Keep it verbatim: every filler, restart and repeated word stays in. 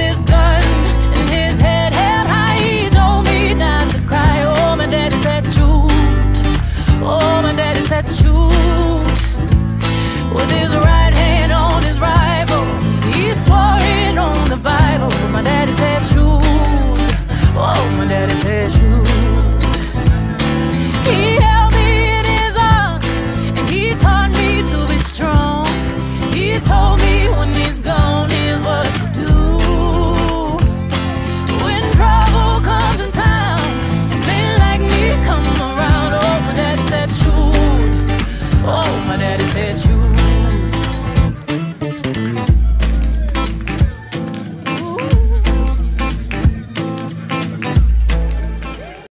his gun and his head held high. He told me not to cry. Oh, my daddy said shoot. Oh, my daddy said shoot. With his right hand on his rifle, he swore it on the Bible. My daddy said shoot. Oh, my daddy said shoot. He held me in his arms and he taught me to be strong. He told me when he's gone, here's what you do. When trouble comes in town and men like me come around. Oh, my daddy said shoot. Oh, my daddy said shoot.